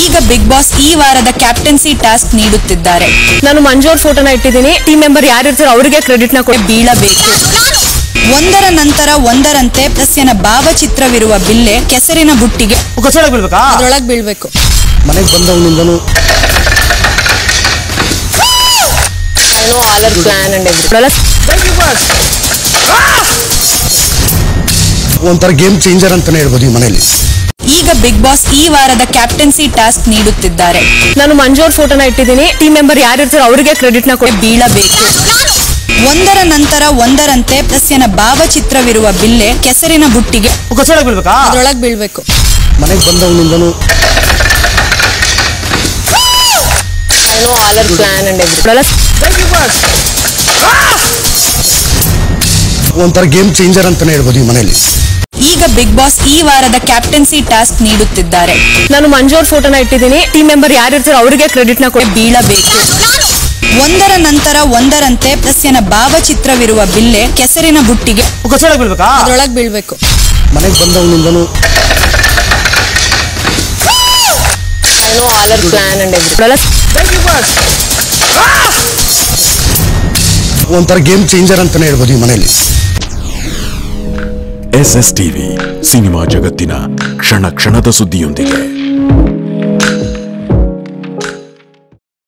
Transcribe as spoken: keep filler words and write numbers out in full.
ಈಗ big boss ಈ ವಾರದ ಕ್ಯಾಪ್ಟನ್ಸಿ ಟಾಸ್ಕ್ ನೀಡುತ್ತಿದ್ದಾರೆ. ನಾನು ಮಂಜೋರ್ ಫೋಟೋನ ಇಟ್ಟಿದ್ದೀನಿ. ಟೀಮ್ ಮೆಂಬರ್ ಯಾರು ಇರ್ತಾರೋ ಅವರಿಗೆ ಕ್ರೆಡಿಟ್ ನ ಕೊಡಿ. ಬೀಳಬೇಕು. ಒಂದರ ನಂತರ ಒಂದರಂತೆ ಸದಸ್ಯನ ಭಾವಚಿತ್ರವಿರುವ ಬಿಲ್ಲೆ ಕೆಸರಿನ ಬುಟ್ಟಿಗೆ ಅದರೊಳಗೆ ಬೀಳ್ಬೇಕು. ಮನೆಗೆ ಬಂದವನಿಂದನು I know all our plan and everything. ಒಂಥರ ಗೇಮ್ ಚೇಂಜರ್ ಅಂತಾನೆ ಹೇಳ್ಬೋದು ಈ ಮನೆಯಲ್ಲಿ. ಈಗ ಬಿಗ್ ಬಾಸ್ ಈ ವಾರದ ಕ್ಯಾಪ್ಟನ್ಸಿ ಟಾಸ್ಕ್ ನೀಡುತ್ತಿದ್ದಾರೆ. ನಾನು ಮಂಜೋರ್ ಫೋಟೋನ ಇಟ್ಟಿದ್ದೀನಿ. ಟೀಮ್ ಮೆಂಬರ್ ಯಾರು ಇರ್ತಾರೋ ಅವರಿಗೆ ಕ್ರೆಡಿಟ್ ನ ಕೊಡಿ. ಬೀಳಬೇಕು. ಒಂದರ ನಂತರ ಒಂದರಂತೆ ಸದಸ್ಯನ ಭಾವಚಿತ್ರವಿರುವ ಬಿಲ್ಲೆ ಕೆಸರಿನ ಬುಟ್ಟಿಗೆ ಅದರೊಳಗೆ ಬೀಳ್ಬೇಕು. ಮನೆಗೆ ಬಂದವನಿಂದನು I know all our plan and everything. ಒಂಥರ ಗೇಮ್ ಚೇಂಜರ್ ಅಂತಾನೆ ಹೇಳ್ಬೋದು ಈ ಮನೆಯಲ್ಲಿ. ಈಗ ಬಿಗ್ ಬಾಸ್ ಈ ವಾರದ ಕ್ಯಾಪ್ಟನ್ಸಿ ಟಾಸ್ಕ್ ನೀಡುತ್ತಿದ್ದಾರೆ. ನಾನು ಮಂಜೋರ್ ಫೋಟೋನ ಇಟ್ಟಿದ್ದೀನಿ. ಟೀಮ್ ಮೆಂಬರ್ ಯಾರು ಇರ್ತಾರೋ ಅವರಿಗೆ ಕ್ರೆಡಿಟ್ ನ ಕೊಡಿ. ಬೀಳಬೇಕು. ಒಂದರ ನಂತರ ಒಂದರಂತೆ ಸದಸ್ಯನ ಭಾವಚಿತ್ರವಿರುವ ಬಿಲ್ಲೆ ಕೆಸರಿನ ಬುಟ್ಟಿಗೆ ಅದರೊಳಗೆ ಬೀಳ್ಬೇಕು. ಮನೆಗೆ ಬಂದವನಿಂದನು I know all our plan and everything. ಒಂಥರ ಗೇಮ್ ಚೇಂಜರ್ ಅಂತಾನೆ ಹೇಳ್ಬೋದು ಈ ಮನೆಯಲ್ಲಿ. ಎಸ್ ಎಸ್ ಟಿವಿ ಸಿನಿಮಾ ಜಗತ್ತಿನ ಕ್ಷಣ ಕ್ಷಣದ ಸುದ್ದಿಯೊಂದಿಗೆ.